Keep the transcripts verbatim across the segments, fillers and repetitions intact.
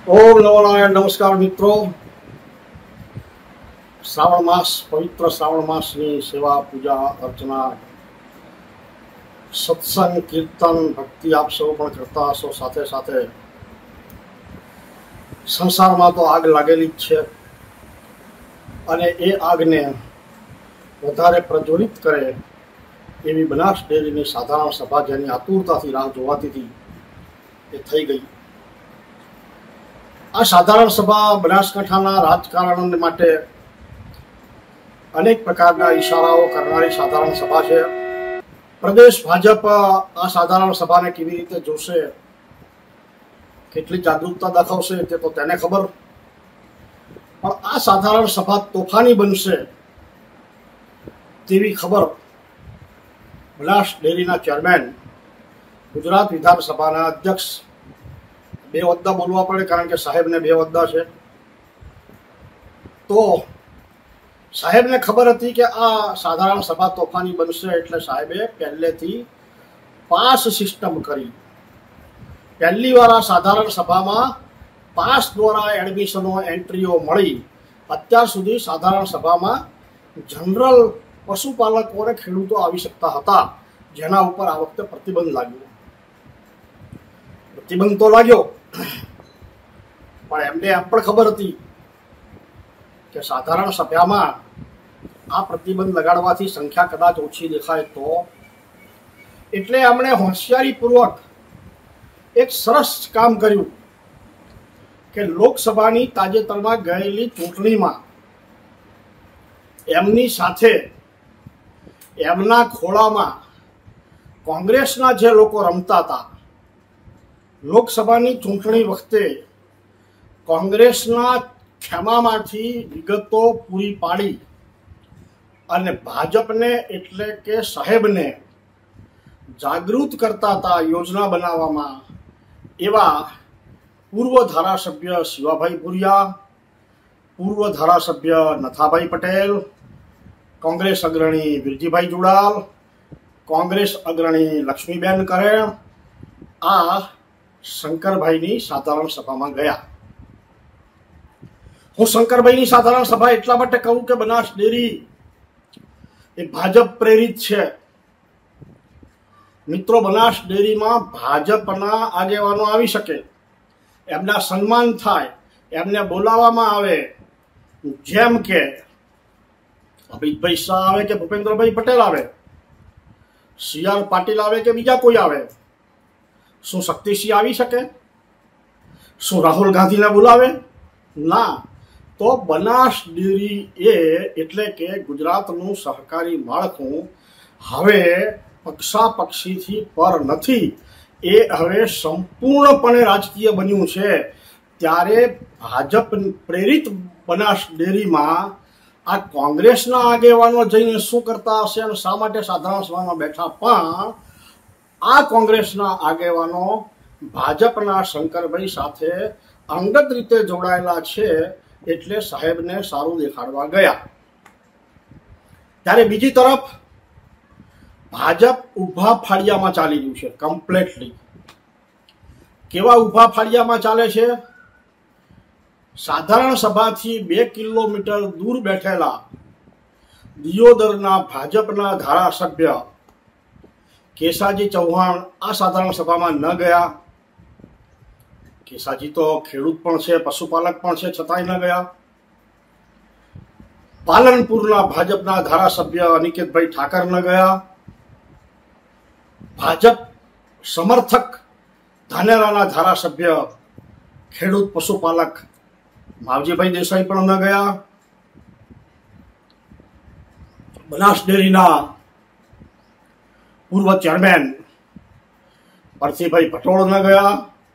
ओम नमो नारायण। नमस्कार मित्रों, श्रावण मास पवित्र श्रावण मास की सेवा पूजा अर्चना सत्संग कीर्तन भक्ति आप सौ पण करता हशो। साथे साथे संसार में तो आग लागेली ज छे अने ए आगने वधारे प्रज्वलित करे एवी बनास डेरीनी साधारण सभा जेनी आतुरताथी राह जोवाती थी ए थई गई। आ साधारण सभा बनासकांठाना राजकारण माटे अनेक प्रकारना इशाराओ करनारी साधारण सभा छे। प्रदेश भाजप आ साधारण सभा ने केवी रीते जोशे, केटली जागरूकता दाखवशे ते तो तेने खबर, पण आ साधारण सभा तोफानी बनशे तेवी खबर बनास डेरीना चेरमेन गुजरात विधानसभाना अध्यक्ष बे वद्दा बोलवा पड़े कारण के साहेब ने बे वद्दा छे। तो साहेब ने खबर थी कि आ साधारण सभा तोफानी बनशे एटले साहेबे पहलेथी पास सिस्टम करी। पहली वार आ साधारण सभा में पास द्वारा एडमिशनो एंट्रीओ मळी। अत्यार सुधी साधारण सभा में जनरल पशुपालकों ने खेडूतो आवी शकता हता, जेना उपर आ वखते प्रतिबंध लाग्यो। प्रतिबंध तो लाग्यो पण एमने एम पण खबर थी कि साधारण सभा में आ प्रतिबंध लगाड़वाथी संख्या कदाच ओછી देखाय तो एटले एमणे होशियारीपूर्वक एक सरस काम कर्युं कि लोकसभानी ताजेतरमां गयेली चूंटणीमां एमनी साथे एमना खोळामां कोंग्रेसना जे लोको रमता हता, लोकसभानी चूंटणी वखते कोंग्रेसना खेमामांथी विगतो पूरी पाड़ी अने भाजपने एटले के साहेबने जागृत करता था योजना बनावामां एवा पूर्व धारासभ्य शिवाभाई भूरिया, पूर्व धारासभ्य नथाभाई पटेल, कांग्रेस अग्रणी विरजीभाई जुड़ाल, कांग्रेस अग्रणी लक्ष्मीबेन करेण आ शंकरभाईनी साधारण सभा में गया। हूँ शंकरभाईनी साधारण सभा एटला माटे कहूं के बनास डेरी ए भाजप प्रेरित छे। मित्रों, बनास डेरी में भाजपना आगेवानो आवी शके, एमना सन्मान थाय, एमने बोलावामां आवे, जेम के अमितभाई शाह आवे के भूपेन्द्रभाई पटेल आवे, सी आर पाटील आवे के बीजा कोई आवे। शू शक्तिसिंह आवी शके? शू राहुल गांधी ने बोलावे? ना। तो बनास डेरी ए एटले के गुजरातनुं सहकारी माळखुं हवे पक्षापक्षी थी पर नथी, ए हवे संपूर्णपणे राजकीय बन्युं छे। त्यारे भाजप प्रेरित बनास डेरी में आ कोंग्रेसना आगेवानो जईने शुं करता हशे अने शा माटे साधारण सभामां बेठा, पण आ कोंग्रेसना आगेवानो भाजपना शंकरभाई साथे अंगत रीते जोड़ायेला छे एटले साहेबने सारूं देखाडवा गया। त्यारे बीजी तरफ भाजप उभा फाळियामां चाली रह्युं छे कम्प्लीटली। केवा उभा फाळियामां चाले छे? साधारण सभाथी बे किलोमीटर दूर बैठेला दियोदरना भाजपना धारासभ्य केसाजी चौहान आ साधारण सभा में न गया। केसाजी तो खेडूत पण छे, पशुपालक पण छे, छतांय न गया। पालनपुरना भाजपना धारासभ्य अनिकेतभाई ठाकर न गया। भाजप समर्थक धानेराना धारासभ्य खेडूत पशुपालक मावजीभाई देसाई पण न गया। बनास डेरीना पूर्व चेरमेन परथीभाई पटोळ न गया।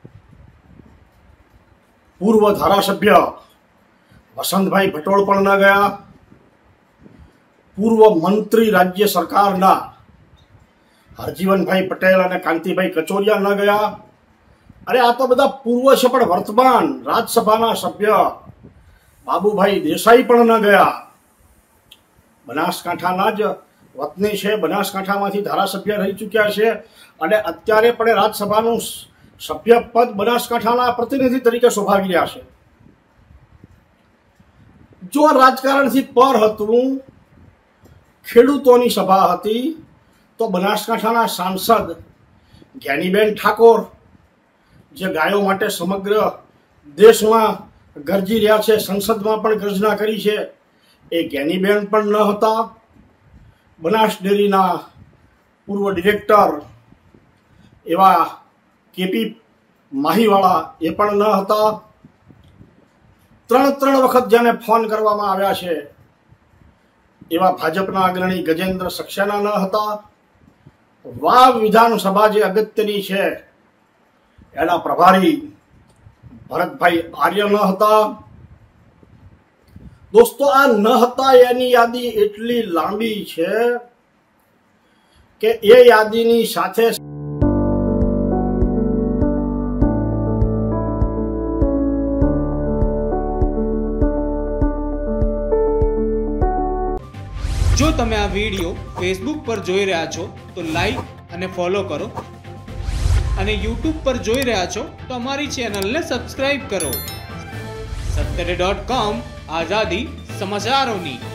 पूर्व धारासभ्य वसंतभाई भटोळ पण न गया। पूर्व मंत्री राज्य सरकारना हरजीवनभाई पटेल अने कांतिभाई कचोरिया न गया। अरे आ तो बधा पूर्व छे पण वर्तमान राज्यसभाना सभ्य बाबूभाई देसाई पण न गया। बनासकांठाना ज वतनी छे, बनासकांठामांथी धारासभ्य रही चूक्या छे अने अत्यारे पण राज्यसभानुं સભ્ય પદ બનાસકાંઠાના પ્રતિનિધિ તરીકે શોભાવી રહ્યા છે. જો રાજકારણથી પર હતું, ખેડૂતોની સભા હતી, તો બનાસકાંઠાના સાંસદ જ્ઞાનીબેન ઠાકોર, જે ગાયો માટે સમગ્ર દેશમાં ગરજી રહ્યા છે, સંસદમાં પણ ગર્જના કરી છે, એ જ્ઞાનીબેન પણ ન હતા. બનાસ ડેરીના પૂર્વ ડિરેક્ટર એવા કેપી માહીવાળા એ પણ ન હતા. ત્રણ ત્રણ વખત જેને ફોન કરવામાં આવ્યા છે એવા ભાજપના અગ્રણી ગજેન્દ્ર સક્સેના ન હતા. વાવ વિધાનસભા જે અગત્યની છે એના પ્રભારી ભરતભાઈ આર્ય ન હતા. દોસ્તો, આ ન હતા એની યાદી એટલી લાંબી છે કે એ યાદીની સાથે જો તમે આ વિડીયો ફેસબુક પર જોઈ રહ્યા છો તો લાઈક અને ફોલો કરો, અને યુટ્યુબ પર જોઈ રહ્યા છો તો અમારી ચેનલને સબસ્ક્રાઇબ કરો. સત્તરે ડોટ કોમ, આઝાદી સમાચારોની.